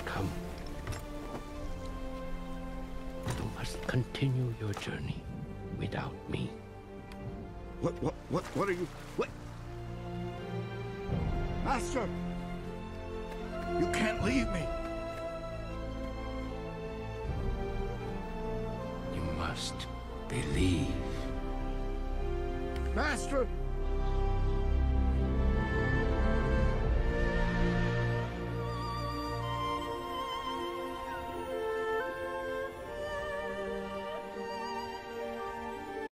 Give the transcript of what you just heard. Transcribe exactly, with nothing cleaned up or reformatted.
come. You must continue your journey without me. What, what, what, what are you, what? Master! You can't leave me. You must believe. Master!